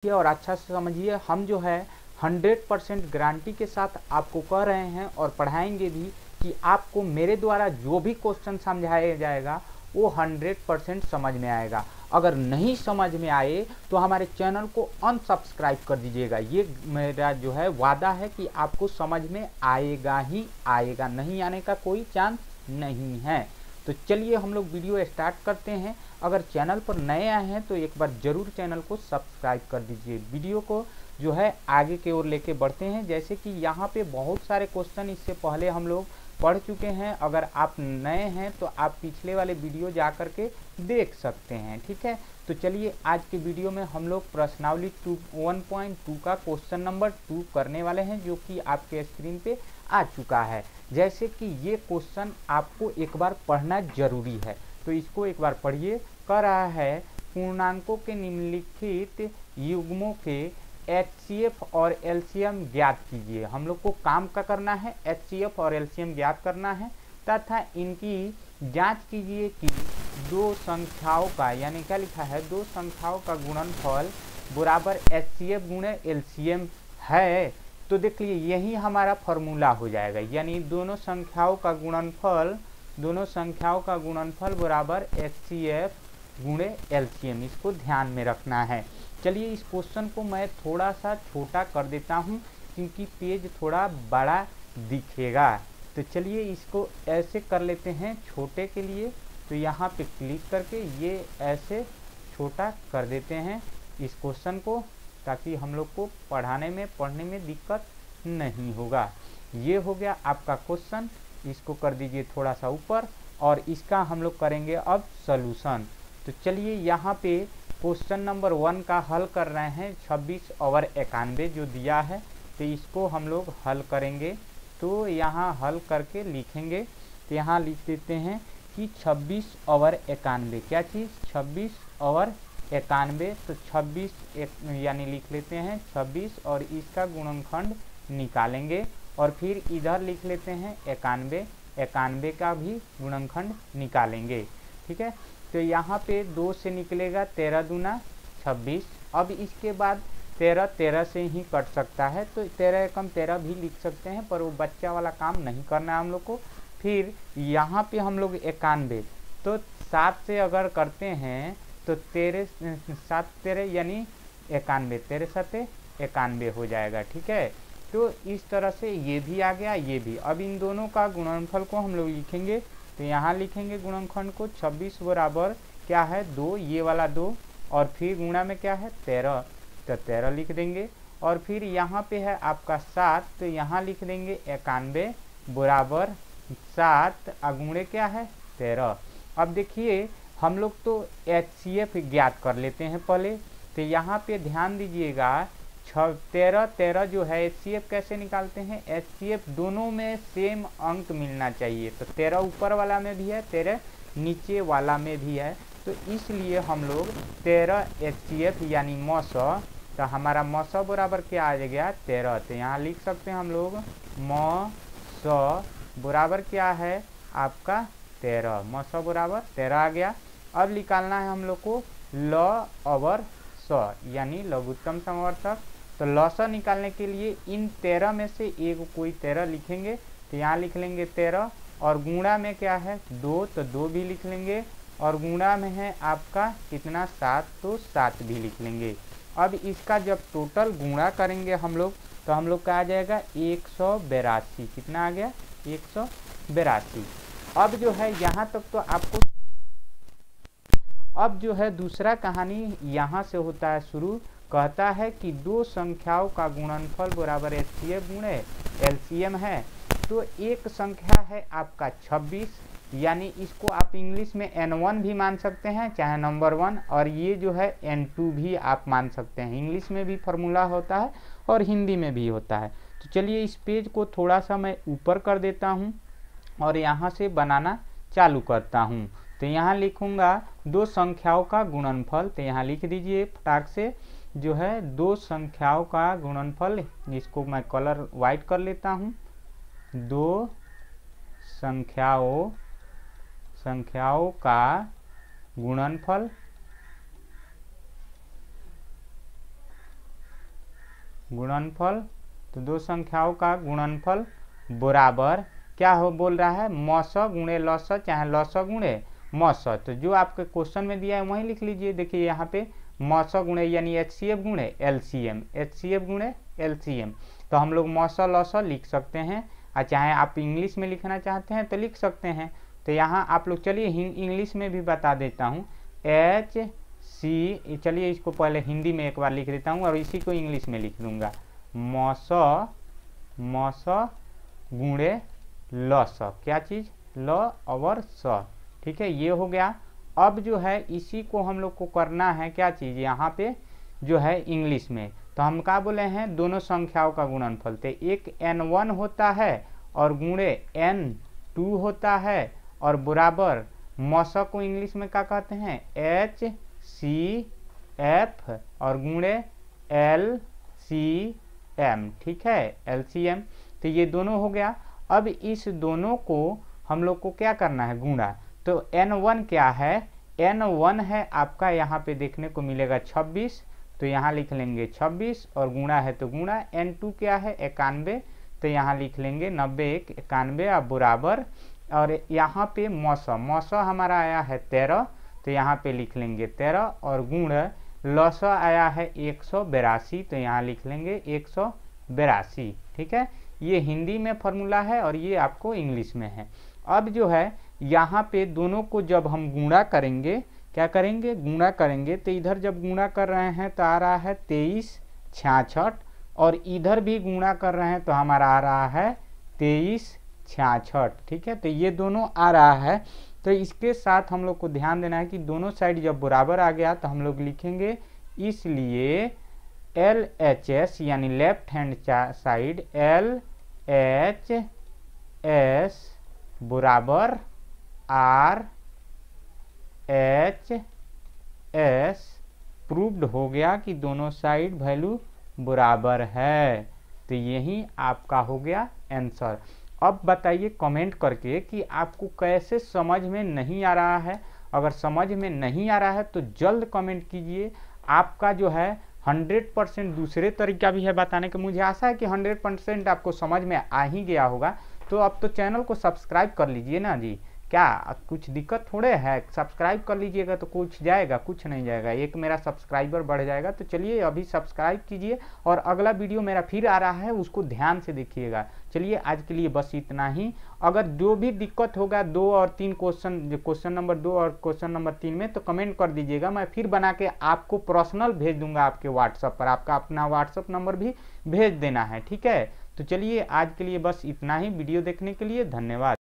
देखिए और अच्छा से समझिए। हम जो है 100% गारंटी के साथ आपको कह रहे हैं और पढ़ाएंगे भी कि आपको मेरे द्वारा जो भी क्वेश्चन समझाया जाएगा वो 100% समझ में आएगा। अगर नहीं समझ में आए तो हमारे चैनल को अनसब्सक्राइब कर दीजिएगा। ये मेरा जो है वादा है कि आपको समझ में आएगा ही आएगा, नहीं आने का कोई चांस नहीं है। तो चलिए हम लोग वीडियो स्टार्ट करते हैं। अगर चैनल पर नए आए हैं तो एक बार ज़रूर चैनल को सब्सक्राइब कर दीजिए। वीडियो को जो है आगे की ओर लेके बढ़ते हैं। जैसे कि यहाँ पे बहुत सारे क्वेश्चन इससे पहले हम लोग पढ़ चुके हैं। अगर आप नए हैं तो आप पिछले वाले वीडियो जा कर के देख सकते हैं, ठीक है। तो चलिए आज के वीडियो में हम लोग प्रश्नावली 1.2 का क्वेश्चन नंबर 2 करने वाले हैं, जो कि आपके स्क्रीन पे आ चुका है। जैसे कि ये क्वेश्चन आपको एक बार पढ़ना जरूरी है, तो इसको एक बार पढ़िए। कह रहा है पूर्णांकों के निम्नलिखित युग्मों के HCF और LCM ज्ञात कीजिए। हम लोग को काम का करना है, HCF और LCM ज्ञात करना है तथा इनकी जांच कीजिए कि दो संख्याओं का, यानी क्या लिखा है, दो संख्याओं का गुणनफल बराबर HCF गुणे LCM है। तो देख लीजिए यही हमारा फॉर्मूला हो जाएगा, यानी दोनों संख्याओं का गुणनफल बराबर HCF गुणे LCM, इसको ध्यान में रखना है। चलिए इस क्वेश्चन को मैं थोड़ा सा छोटा कर देता हूँ क्योंकि पेज थोड़ा बड़ा दिखेगा। तो चलिए इसको ऐसे कर लेते हैं छोटे के लिए। तो यहाँ पे क्लिक करके ये ऐसे छोटा कर देते हैं इस क्वेश्चन को, ताकि हम लोग को पढ़ाने में पढ़ने में दिक्कत नहीं होगा। ये हो गया आपका क्वेश्चन, इसको कर दीजिए थोड़ा सा ऊपर और इसका हम लोग करेंगे अब सॉल्यूशन। तो चलिए यहाँ पे क्वेश्चन नंबर 1 का हल कर रहे हैं। 26/91 जो दिया है, तो इसको हम लोग हल करेंगे। तो यहाँ हल करके लिखेंगे, तो यहाँ लिख देते हैं कि 26/91 क्या चीज़, 26/91। तो 26 यानी लिख लेते हैं 26 और इसका गुणनखंड निकालेंगे और फिर इधर लिख लेते हैं 91 का भी गुणनखंड निकालेंगे, ठीक है। तो यहाँ पे 2 से निकलेगा 13 दूना 26। अब इसके बाद 13 से ही कट सकता है, तो 13 एकम 13 भी लिख सकते हैं, पर वो बच्चा वाला काम नहीं करना है हम लोग को। फिर यहाँ पे हम लोग 91, तो 7 से अगर करते हैं तो 7 13 यानी 91, 13 7 91 हो जाएगा, ठीक है। तो इस तरह से ये भी आ गया, ये भी। अब इन दोनों का गुणनफल को हम लोग लिखेंगे। तो यहाँ लिखेंगे गुणनखंड को 26 बराबर क्या है 2, ये वाला 2, और फिर गुणा में क्या है 13, तो 13 लिख देंगे। और फिर यहाँ पे है आपका 7, तो यहाँ लिख देंगे 91 बराबर 7 अगुणे क्या है 13। अब देखिए हम लोग तो HCF ज्ञात कर लेते हैं पहले। तो यहाँ पे ध्यान दीजिएगा 13 जो है HCF कैसे निकालते हैं, HCF दोनों में सेम अंक मिलना चाहिए। तो 13 ऊपर वाला में भी है, 13 नीचे वाला में भी है, तो इसलिए हम लोग 13 HCF यानी मौसौ, तो हमारा मौसौ बराबर क्या आ गया 13। तो यहाँ लिख सकते हैं हम लोग मौसौ बराबर क्या है आपका 13, मौसौ बराबर 13 आ गया। अब निकालना है हम लोग को ल/स यानी लघुत्तम समवर्तक। तो लसा निकालने के लिए इन 13 में से एक कोई 13 लिखेंगे। तो यहाँ लिख लेंगे 13, और गुणा में क्या है 2, तो 2 भी लिख लेंगे, और गुणा में है आपका कितना 7, तो 7 भी लिख लेंगे। अब इसका जब टोटल गुणा करेंगे हम लोग, तो हम लोग का आ जाएगा 182। कितना आ गया 182। अब जो है यहाँ तक तो आपको, अब जो है दूसरा कहानी यहाँ से होता है शुरू। कहता है कि दो संख्याओं का गुणनफल बराबर HCF गुणे LCM है। तो एक संख्या है आपका 26, यानी इसको आप इंग्लिश में N1 भी मान सकते हैं, चाहे नंबर 1, और ये जो है N2 भी आप मान सकते हैं। इंग्लिश में भी फॉर्मूला होता है और हिंदी में भी होता है। तो चलिए इस पेज को थोड़ा सा मैं ऊपर कर देता हूँ और यहाँ से बनाना चालू करता हूँ। तो यहाँ लिखूँगा दो संख्याओं का गुणनफल। तो यहाँ लिख दीजिए फटाक से, जो है दो संख्याओं का गुणनफल, इसको मैं कलर वाइट कर लेता हूँ। दो संख्याओं का गुणनफल, तो दो संख्याओं का गुणनफल बराबर क्या हो बोल रहा है, मस गुणे लस चाहे लस गुणे मस। तो जो आपके क्वेश्चन में दिया है वही लिख लीजिए। देखिए यहाँ पे मस गुणे यानी HCF गुणे LCM, HCF गुणे LCM। तो हम लोग मस लस लिख सकते हैं, और चाहे आप इंग्लिश में लिखना चाहते हैं तो लिख सकते हैं। तो यहाँ आप लोग चलिए इंग्लिश में भी बता देता हूँ। HC, चलिए इसको पहले हिंदी में एक बार लिख देता हूँ और इसी को इंग्लिश में लिख दूंगा। मस गुणे लस, क्या चीज़, ल और स, ठीक है, ये हो गया। अब जो है इसी को हम लोग को करना है क्या चीज़, यहाँ पे जो है इंग्लिश में। तो हम क्या बोले हैं, दोनों संख्याओं का गुणनफल। तो एक N1 होता है और गुणे N2 होता है और बराबर मस को इंग्लिश में क्या कहते हैं, HCF और गुणे LCM, ठीक है, LCM। तो ये दोनों हो गया। अब इस दोनों को हम लोग को क्या करना है, गुणा। तो N1 क्या है, N1 है आपका यहाँ पे देखने को मिलेगा 26, तो यहाँ लिख लेंगे 26 और गुणा है तो गुणा। N2 क्या है 91, तो यहाँ लिख लेंगे 90 1 91 और बराबर। और यहाँ पे मस हमारा आया है 13, तो यहाँ पे लिख लेंगे 13 और गुण लस आया है 182, तो यहाँ लिख लेंगे 182, ठीक है। ये हिंदी में फॉर्मूला है और ये आपको इंग्लिश में है। अब जो है यहाँ पे दोनों को जब हम गुणा करेंगे, क्या करेंगे, गुणा करेंगे, तो इधर जब गुणा कर रहे हैं तो आ रहा है 23 66, और इधर भी गुणा कर रहे हैं तो हमारा आ रहा है 23 66, ठीक है। तो ये दोनों आ रहा है। तो इसके साथ हम लोग को ध्यान देना है कि दोनों साइड जब बराबर आ गया तो हम लोग लिखेंगे, इसलिए LHS यानी लेफ्ट हैंड साइड LHS बराबर RHS प्रूव्ड हो गया कि दोनों साइड वैल्यू बराबर है। तो यही आपका हो गया आंसर। अब बताइए कमेंट करके कि आपको कैसे समझ में नहीं आ रहा है। अगर समझ में नहीं आ रहा है तो जल्द कमेंट कीजिए। आपका जो है 100% दूसरे तरीका भी है बताने का। मुझे आशा है कि 100% आपको समझ में आ ही गया होगा। तो अब तो चैनल को सब्सक्राइब कर लीजिए ना जी, क्या कुछ दिक्कत थोड़े है, सब्सक्राइब कर लीजिएगा तो कुछ जाएगा, कुछ नहीं जाएगा, एक मेरा सब्सक्राइबर बढ़ जाएगा। तो चलिए अभी सब्सक्राइब कीजिए और अगला वीडियो मेरा फिर आ रहा है, उसको ध्यान से देखिएगा। चलिए आज के लिए बस इतना ही। अगर जो भी दिक्कत होगा 2 और 3 क्वेश्चन नंबर 2 और क्वेश्चन नंबर 3 में, तो कमेंट कर दीजिएगा। मैं फिर बना के आपको पर्सनल भेज दूंगा आपके व्हाट्सएप पर। आपका अपना व्हाट्सएप नंबर भी भेज देना है, ठीक है। तो चलिए आज के लिए बस इतना ही। वीडियो देखने के लिए धन्यवाद।